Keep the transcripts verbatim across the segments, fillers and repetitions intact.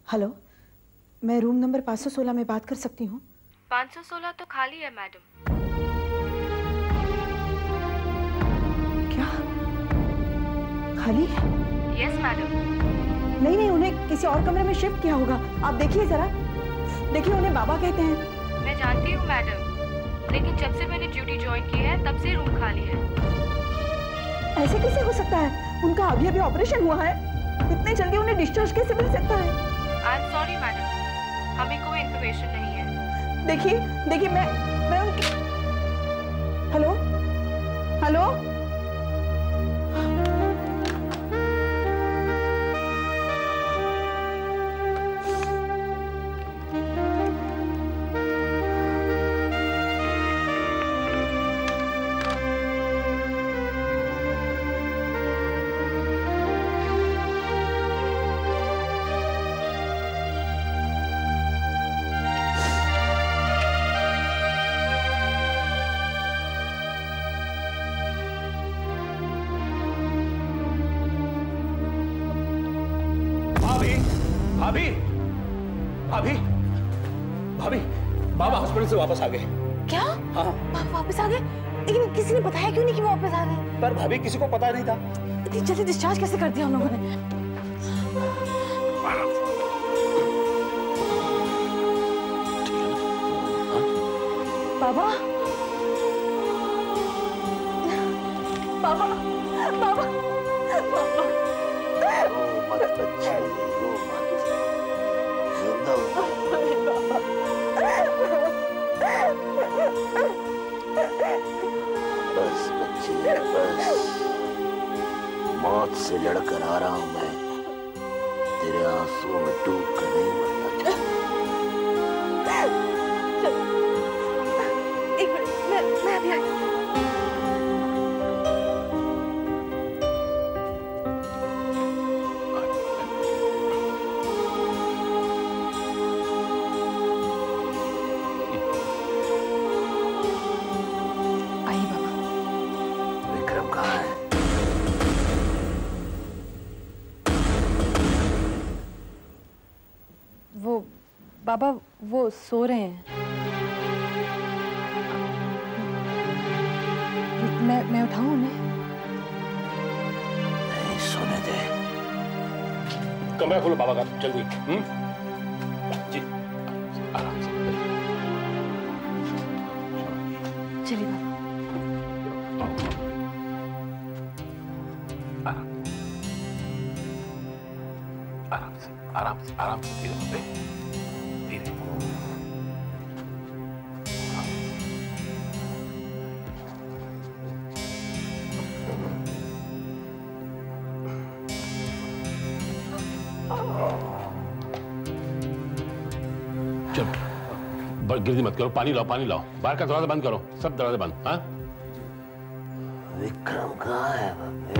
Hello, मैं room number पाँच सौ सोलह में बात कर सकती हूँ? पाँच सौ सोलह तो खाली है मैडम। क्या खाली है? Yes madam. नहीं नहीं, उन्हें किसी और कमरे में शिफ्ट किया होगा। आप देखिए जरा, देखिए उन्हें बाबा कहते हैं। मैं जानती हूँ मैडम, लेकिन जब से मैंने ड्यूटी ज्वाइन की है तब से रूम खाली है। ऐसे कैसे हो सकता है? उनका अभी अभी ऑपरेशन हुआ है, इतने जल्दी उन्हें डिस्चार्ज कैसे मिल सकता है? आई एम सॉरी मैडम, हमें कोई इन्फॉर्मेशन नहीं है। देखिए देखिए, मैं मैं उनकी... हेलो हेलो भाभी, भाभी, भाभी, बाबा हॉस्पिटल से वापस आ गए। क्या? हाँ। बाबा वापस आ गए? लेकिन किसी ने बताया क्यों नहीं कि वो वापस आ गए? पर भाभी किसी को पता नहीं था। इतनी जल्दी डिस्चार्ज कैसे कर दिया हम लोगों ने? बाबा, बाबा, बाबा, बाबा। मत बच्चे, रो मत। जिंदा हो। बस बच्चे, बस। मौत से लड़कर आ रहा हूं मैं, तेरे आंसुओं में डूब कर नहीं मरना चाहता। एक मिनट, मैं मैं अभी आई। बाबा वो सो रहे हैं। मैं मैं उठाऊं उन्हें? नहीं, सोने दे। कमरा खोलो बाबा का, जल्दी। हम्म? जी, आराम से। चलिए बाबा। आराम से, आराम से, आराम से, धीरे धीरे, धीरे। चलो, गिरदी मत करो, पानी लाओ, पानी लाओ। बाहर का दरवाजा बंद करो, सब दरवाजे बंद। हाँ? विक्रम कहाँ है बाबे?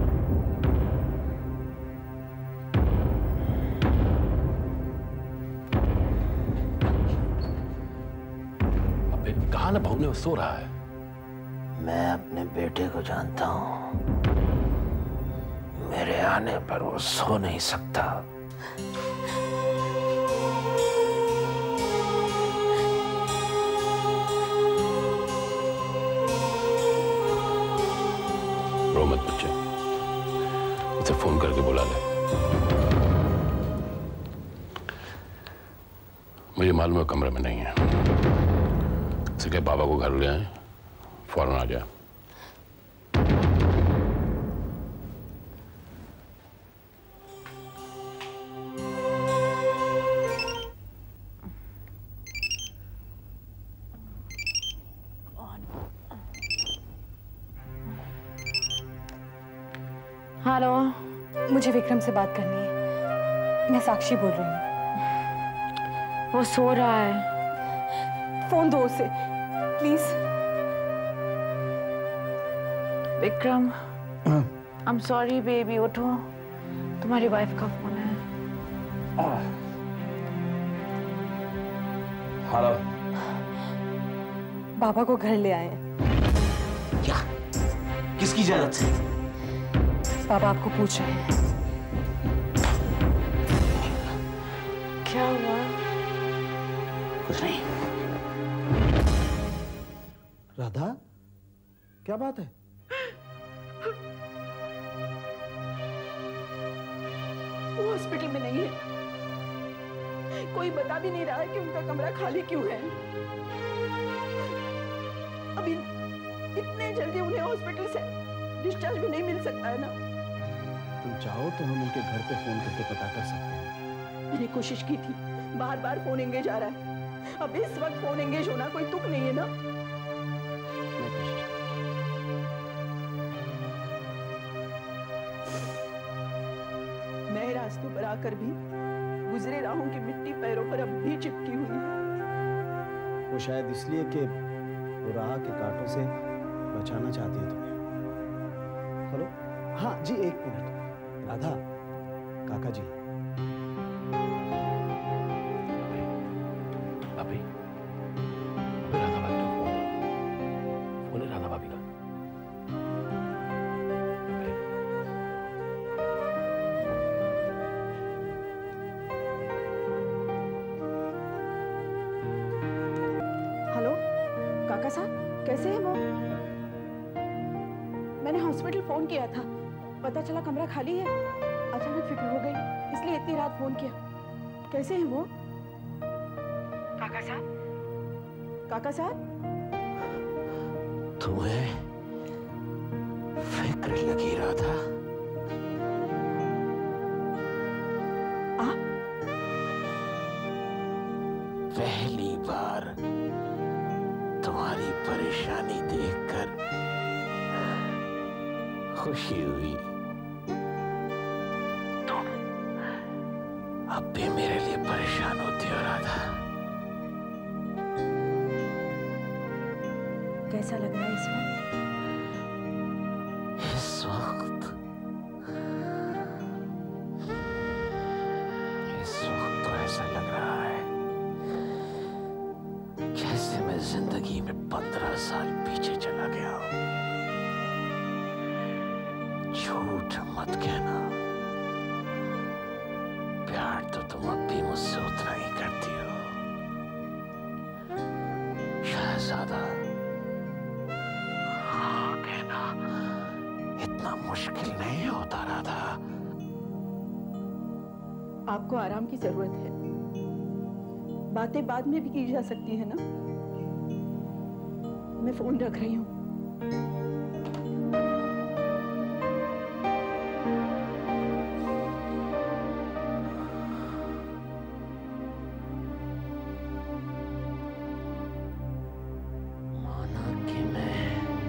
कहाँ ना भौंकने में सो रहा है। मैं अपने बेटे को जानता हूँ, मेरे आने पर वो सो नहीं सकता। रो मत बच्चे, उसे फोन करके बुला ले। मुझे मालूम है कमरे में नहीं है, इसलिए बाबा को घर ले आए, फौरन आ जाए। हेलो, मुझे विक्रम से बात करनी है। मैं साक्षी बोल रही हूँ। वो सो रहा है। फोन दो उसे please. Vikram, I am sorry baby, उठो, तुम्हारी वाइफ का फोन है। हेलो। बाबा को घर ले आए। क्या? किसकी इजाजत से? बाबा आपको पूछ रहे हैं। क्या हुआ? कुछ नहीं। राधा, क्या बात है? वो हॉस्पिटल में नहीं है। कोई बता भी नहीं रहा है कि उनका कमरा खाली क्यों है। अभी इतने जल्दी उन्हें हॉस्पिटल से डिस्चार्ज भी नहीं मिल सकता है ना। तुम चाहो तो हम उनके घर पे फोन करके पता कर सकते हैं। मैंने कोशिश की थी, बार बार फोन एंगेज आ रहा है। अब इस वक्त फोन एंगेज होना कोई तुक नहीं है ना। मैं कोशिश नए रास्तों पर आकर भी गुजरे राहों की मिट्टी पैरों पर अब भी चिपकी हुई है। वो शायद इसलिए कि वो राह के कांटों से बचाना चाहती है तुम्हें। हेलो, हाँ जी, एक मिनट। राधा, काका जी। अभी राधा भाभी का फोन है। फोन है राधा भाभी का। हेलो काका साहब, कैसे हैं वो? मैंने हॉस्पिटल फोन किया था, पता चला कमरा खाली है। अचानक फिक्र हो गई, इसलिए इतनी रात फोन किया। कैसे हैं वो? काका साहब, काका साहब, तुम्हें फिक्र लगी राधा? आ? पहली बार तुम्हारी परेशानी देखकर खुशी हुई। तुम अब भी मेरे लिए परेशान होती हो राधा। कैसा लग रहा है इस वक्त? इस वक्त इस वक्त तो ऐसा लग रहा है जैसे मैं जिंदगी में पंद्रह साल पीछे चला गया हूं। झूठ मत कहना, प्यार तो तुम अब भी मुझसे उतना ही करती हो। शहजादा, हाँ कहना इतना मुश्किल नहीं होता राधा। आपको आराम की जरूरत है, बातें बाद में भी की जा सकती है ना। मैं फोन रख रही हूँ। माना कि मैं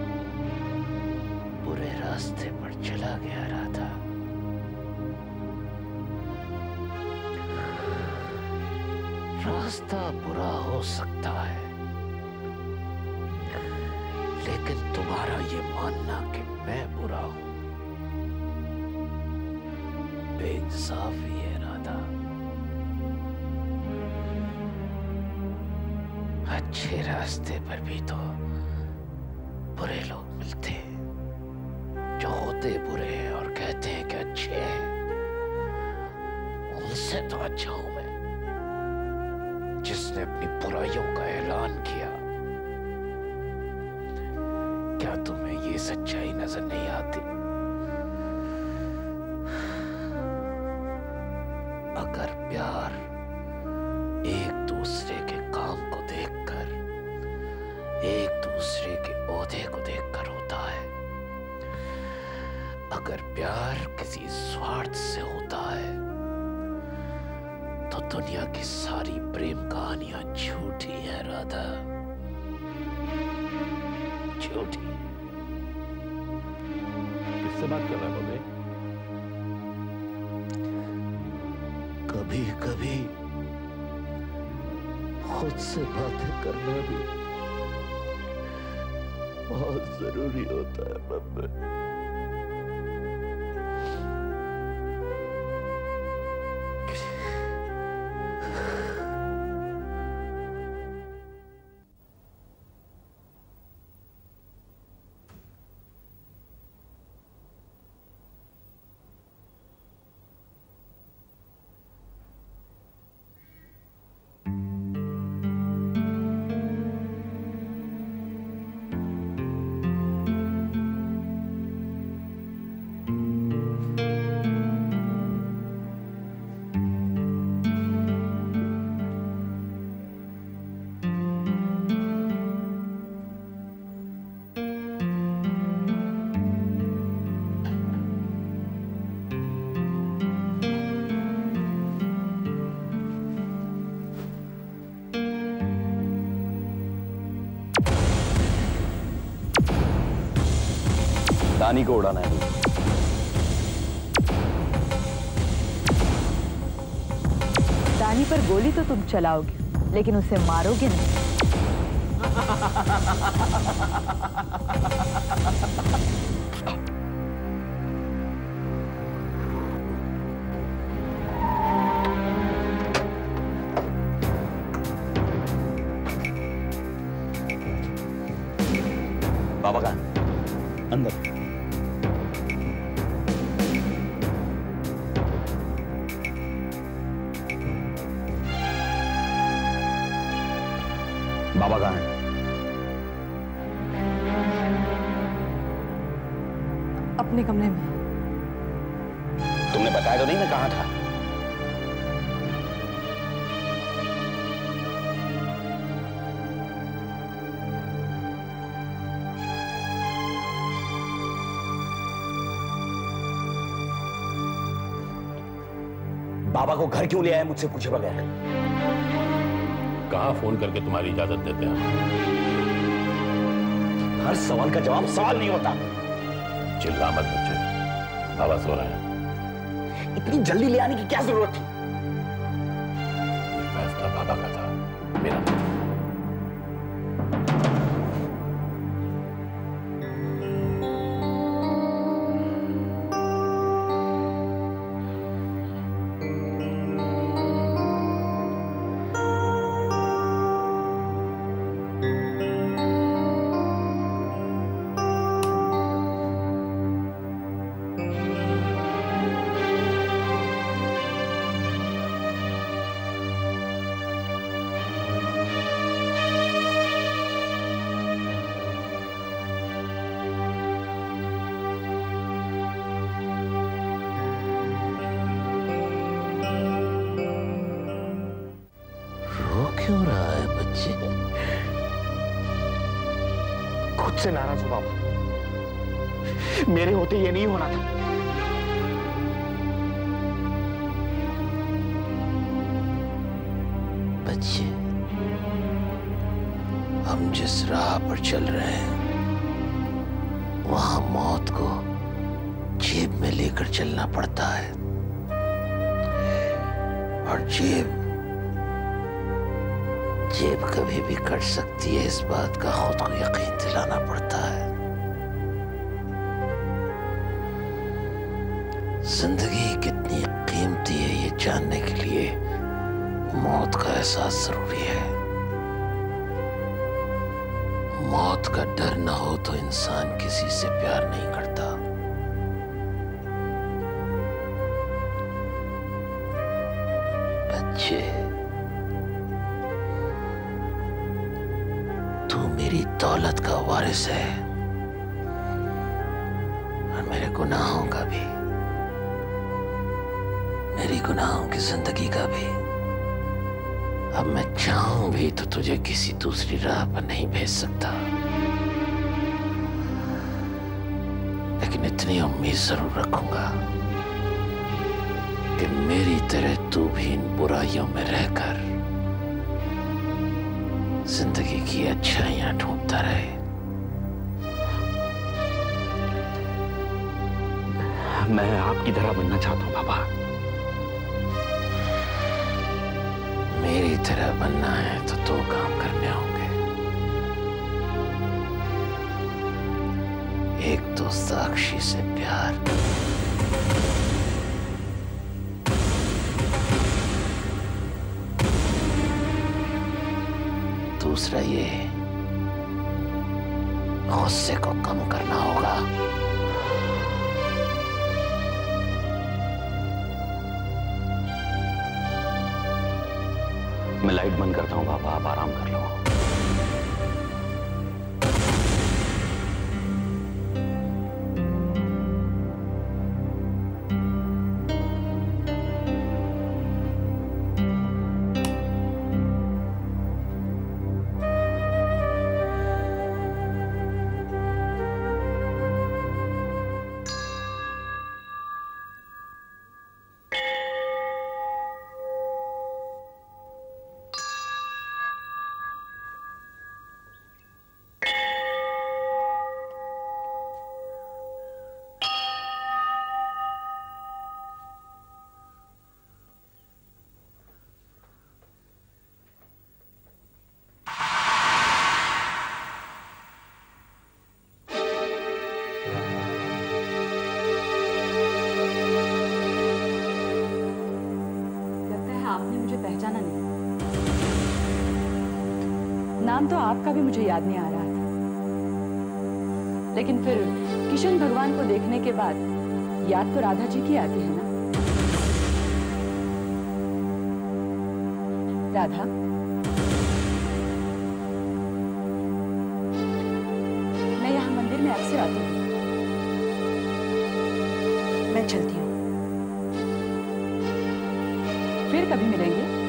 बुरे रास्ते पर चला गया राधा। रास्ता बुरा हो सकता है, लेकिन तुम्हारा ये मानना कि मैं बुरा हूं बेइंसाफी है राधा। अच्छे रास्ते पर भी तो बुरे लोग मिलते हैं, जो होते बुरे हैं और कहते हैं कि अच्छे हैं। उनसे तो अच्छा हूं मैं, जिसने अपनी बुराइयों का ऐलान किया। क्या तुम्हें ये सच्चाई नजर नहीं आती? अगर प्यार एक दूसरे के काम को देखकर, एक दूसरे के ओहदे को देखकर होता है, अगर प्यार किसी स्वार्थ से होता है, तो दुनिया की सारी प्रेम कहानियां झूठी हैं राधा, झूठी। किससे बात कर रहा है बबे? कभी कभी खुद से बातें करना भी बहुत जरूरी होता है बब्बे। दानी को उड़ाना है। दानी पर गोली तो तुम चलाओगे, लेकिन उसे मारोगे नहीं। बाबा का अंदर। बाबा कहाँ हैं? अपने कमरे में। तुमने बताया तो नहीं मैं कहाँ था? बाबा को घर क्यों ले आया मुझसे पूछे बगैर? कहाँ फोन करके तुम्हारी इजाजत देते हैं? हर सवाल का जवाब सवाल नहीं होता। चिल्ला मत बच्चे, बाबा सो रहे हैं। इतनी जल्दी ले आने की क्या जरूरत थी? फैसला बाबा का था, मेरा नहीं। क्यों रहा है बच्चे? खुद से नाराज हो बाबा। मेरे होते ये नहीं होना था। बच्चे, हम जिस राह पर चल रहे हैं वहां मौत को जेब में लेकर चलना पड़ता है, और जेब जेब कभी भी कट सकती है, इस बात का खुद को यकीन दिलाना पड़ता है। जिंदगी कितनी कीमती है ये जानने के लिए मौत का एहसास जरूरी है। मौत का डर ना हो तो इंसान किसी से प्यार नहीं करता। बच्चे, मेरी दौलत का वारिस है और मेरे गुनाहों का भी, मेरी गुनाहों की जिंदगी का भी। अब मैं चाहूं भी तो तुझे किसी दूसरी राह पर नहीं भेज सकता, लेकिन इतनी उम्मीद जरूर रखूंगा कि मेरी तरह तू भी इन बुराइयों में रहकर जिंदगी की अच्छाइयां ढूंढता रहे। मैं आपकी तरह बनना चाहता हूं बाबा। मेरी तरह बनना है तो दो काम करने होंगे। एक तो साक्षी से प्यार, दूसरा ये गुस्से को कम करना होगा। मैं लाइट बंद करता हूं बाबा, आप आराम कर लो। आपने मुझे पहचाना नहीं। नाम तो आपका भी मुझे याद नहीं आ रहा था, लेकिन फिर किशन भगवान को देखने के बाद याद तो राधा जी की आती है ना। राधा, मैं यहाँ मंदिर में अक्सर आती हूँ। मैं चलती हूँ। फिर कभी मिलेंगे।